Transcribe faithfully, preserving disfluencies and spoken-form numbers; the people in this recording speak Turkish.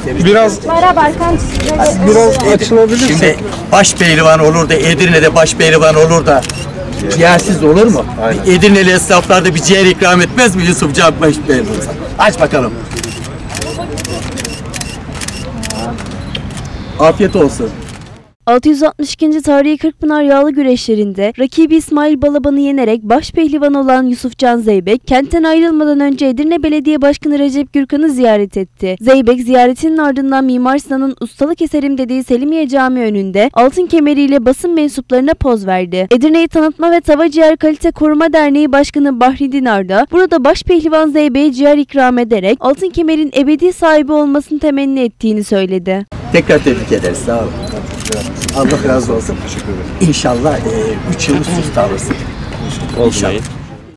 Biraz biraz açılabilir. Şimdi baş pehlivan olur da Edirne'de baş pehlivan olur da ciğersiz olur mu? Aynen. Edirne'li esnaflar da bir ciğer ikram etmez mi Yusufcan baş pehlivan? Aç bakalım. Afiyet olsun. altı yüz altmış ikinci Tarihi Kırkpınar Yağlı Güreşlerinde rakibi İsmail Balaban'ı yenerek baş pehlivan olan Yusufcan Zeybek, kentten ayrılmadan önce Edirne Belediye Başkanı Recep Gürkan'ı ziyaret etti. Zeybek ziyaretinin ardından Mimar Sinan'ın ustalık eserim dediği Selimiye Camii önünde altın kemeriyle basın mensuplarına poz verdi. Edirne'yi Tanıtma ve Tava Ciğer Kalite Koruma Derneği Başkanı Bahri Dinar da burada baş pehlivan Zeybek'e ciğer ikram ederek altın kemerin ebedi sahibi olmasını temenni ettiğini söyledi. Tekrar tebrik ederiz. Sağ olun. Allah razı olsun. İnşallah e, üç yıl üst üste alırsın. İnşallah.